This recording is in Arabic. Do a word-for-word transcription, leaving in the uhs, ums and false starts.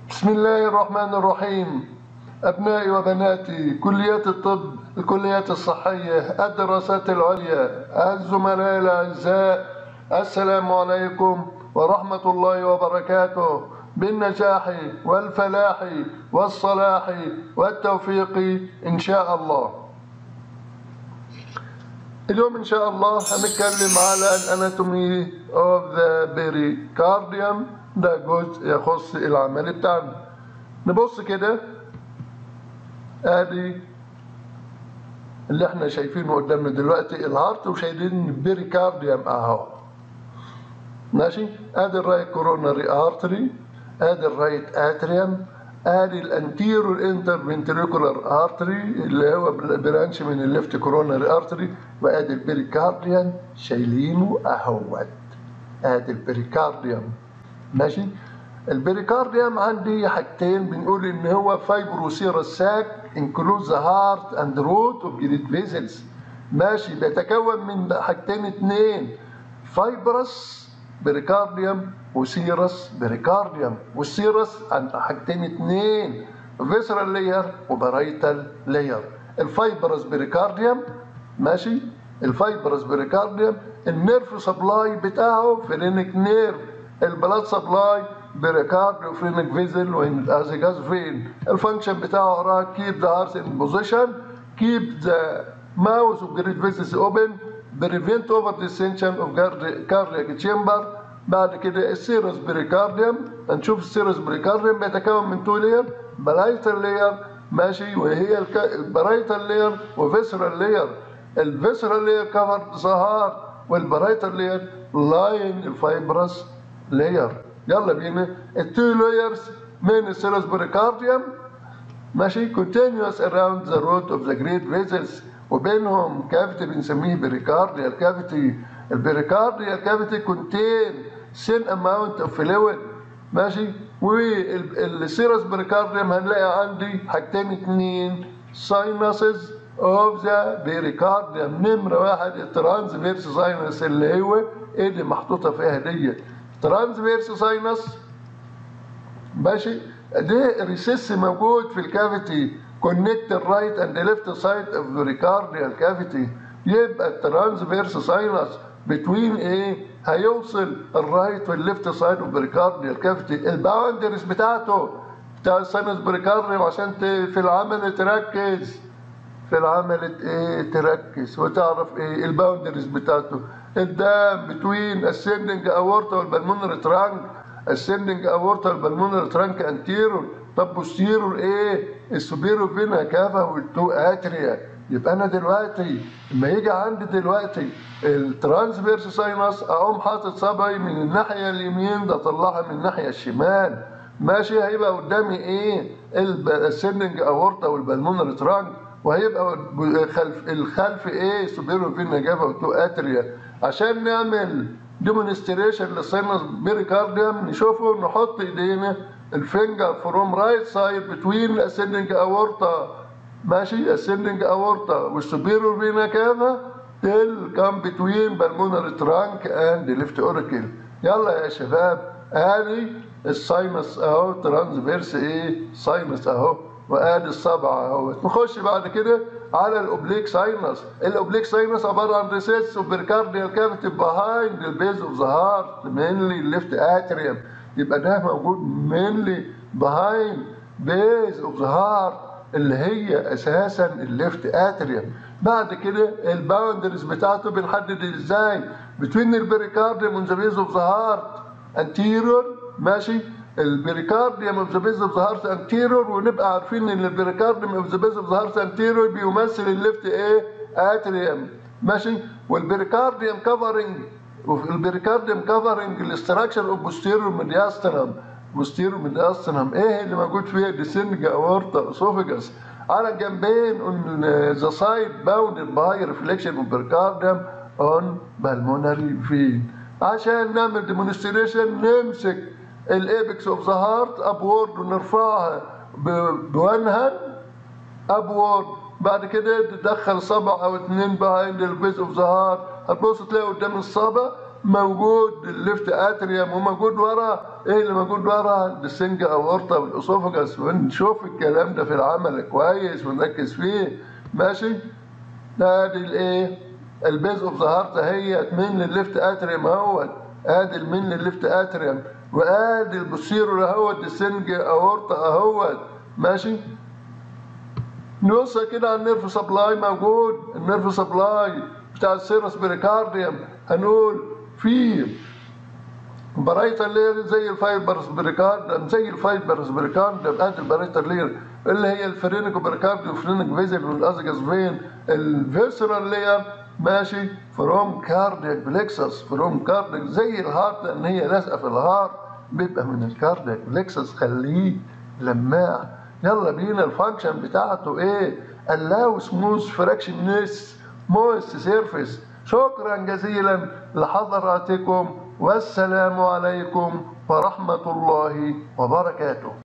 بسم الله الرحمن الرحيم. أبنائي وبناتي كليات الطب، الكليات الصحية، الدراسات العليا، الزملاء الأعزاء، السلام عليكم ورحمة الله وبركاته. بالنجاح والفلاح والصلاح والتوفيق إن شاء الله. اليوم إن شاء الله هنتكلم على الاناتومي of the pericardium. ده جزء يخص العمل بتاعنا. نبص كده، ادي اللي احنا شايفينه قدامنا دلوقتي الهارت، وشايلين البيريكارديوم اهو. ماشي، ادي الرايت كوروناري ارتري، ادي الرايت اتريوم، ادي الانتيرور انتر فنتريكولار ارتري اللي هو برانش من الليفت كوروناري ارتري، وادي البيريكارديوم شايلينه اهوت. ادي البيريكارديوم. ماشي، البيريكارديوم عندي حاجتين بنقول ان هو فايبروسيرس ساك انكلود ذا هارت اند روت اوف جريت فيزلز. ماشي، بيتكون من حاجتين اتنين، فايبرس بيريكارديوم وسيرس بيريكارديوم. والسيرس عند حاجتين اتنين، فيسرال لاير وبرايتال لاير. الفايبرس بيريكارديوم، ماشي، الفايبرس بيريكارديوم النيرف سبلاي بتاعه فرينك نيرف، البلاد سبلاي بريكارديو فرينك فيزل والازيجاز فين. الفانكشن بتاعه وراه كيب ذا هارت ان بوزيشن، كيب ذا ماوث اوف جريت فيزلز اوبن، بريفنت اوفر ديسنشن اوف كاردياك تشامبر. بعد كده السيرس بريكارديوم، هنشوف السيرس بريكارديوم بيتكون من تو لاير، برايتال لاير، ماشي، وهي البرايتال لاير وفيسرال لاير. الفيسرال لاير كفر ذا هارت، والبرايتال لاير لاين الفايبرس لاير. يلا بينا. التو لايرز من السيرس بريكارديوم، ماشي، continuous around the root of the great vessels، وبينهم كافيتي بنسميه بريكارديال كافيتي. البريكارديال كافيتي contain thin amount of fluid، ماشي. والسيرس بريكارديوم هنلاقي عندي حاجتين اتنين، sinuses of the pericardium. نمرة واحد الترانسفيرس ساينس اللي هو ايه اللي محطوطة فيها دي، ترانسفيرس ساينس، ماشي. ده ريسيس موجود في الكافيتي كونكت الرايت اند ليفت سايد اوف ذا ريكارديال كافيتي. يبقى الترانسفيرس ساينس بتوين ايه، هيوصل الرايت والليفت سايد اوف ذا ريكارديال كافيتي. الباوندرز بتاعته بتاع الساينس بريكارديوم عشان في العمل تركز، في العمل ايه تركز وتعرف ايه الباوندرز بتاعته. الدام بتوين ascending aorta والبلمونري ترانك، ascending aorta والبلمونري ترانك انتيرور. طب بوستيرور ايه، السوبيرو فينا كافا والتو اتريا. يبقى انا دلوقتي لما يجي عندي دلوقتي الترانسفيرس ساينس، اقوم حاطط صبعي من الناحيه اليمين ده اطلعها من الناحيه الشمال، ماشي. هيبقى قدامي ايه، الاسندنج اورتا والبلمونري ترانك، وهيبقى خلف الخلف ايه، سوبيرو فينا جافا وتو اتريا. عشان نعمل ديمونستريشن للساينس بيريكارديوم نشوفه، نحط ايدينا الفينجر فروم رايت سايد بتوين الاسندنج اورتا، ماشي، اسندنج اورتا والسوبيرو فينا كافا تل كام بتوين بالمونري ترانك اند ليفت اوريكل. يلا يا شباب، ادي الساينس اهو، ترانسفيرس ايه ساينس اهو، وادي الصبع اهو. نخش بعد كده على الاوبليك ساينس. الاوبليك ساينس عباره عن ريسيس اوف بيركارديال كافيتي بيهايند البيز اوف ذا هارت مينلي الليفت اتريوم. يبقى ده موجود مينلي بيهايند بيز اوف ذا هارت اللي هي اساسا الليفت اتريوم. بعد كده الباوندرز بتاعته بنحدد ازاي، بتوين البيريكارديوم اون ذا بيز اوف ذا هارت انتيرور، ماشي، البيريكارديوم اوف ذا بيز اوف ذا هارت انتيرور. ونبقى عارفين ان البيريكارديوم اوف ذا بيز اوف ذا هارت انتيرور بيمثل الليفت ايه اتريوم، ماشي. والبيريكارديوم كفرنج، والبيريكارديوم كفرنج الاستراكشر اوف بوستيرور ميدياسترم. بوستيرور ميدياسترم ايه اللي موجود فيها، ديسنج اورتا اسوفيجاس. على الجنبين اون ذا سايد باوندد باي ريفليكشن اوف بيريكارديوم اون بالمونري فين. عشان نعمل ديمونستريشن نمسك الابكس اوف ذا هارت ابورد ونرفعها بوان هاند ابورد. بعد كده تدخل صبع او اتنين بيهايند البيز اوف ذا هارت، هتبص تلاقي قدام الصبع موجود الليفت اتريوم، وموجود ورا ايه اللي موجود ورا؟ السنج اورطه والاسوفجاس. ونشوف الكلام ده في العمل كويس ونركز فيه. ماشي؟ ادي الايه؟ البيز اوف ذا هارت اهيت من للليفت اتريوم اهوت، ادي المين للليفت اتريوم، وادي البوستيرور اهوت السنج اورطه اهوت. ماشي؟ نبص كده على النيرف سبلاي موجود، النيرف سبلاي بتاع السيرس بريكارديوم هنقول فيه برايتر لير زي الفايبرز بريكارديوم، زي الفايبرز بريكارديوم. ادي البرايتر لير اللي هي الفرينيكو بريكارديوم والفرينيك فيزل والازجاس فين. الفيسرال لير ماشي فروم كاردياك بلكسس، فروم كاردياك زي الهارت لان هي لازقه في الهارت، بيبقى من الكاردياك بلكسس. خليه لماع. يلا بينا الفانكشن بتاعته ايه؟ allow smooth fractionless moist surface. شكرا جزيلا لحضراتكم، والسلام عليكم ورحمة الله وبركاته.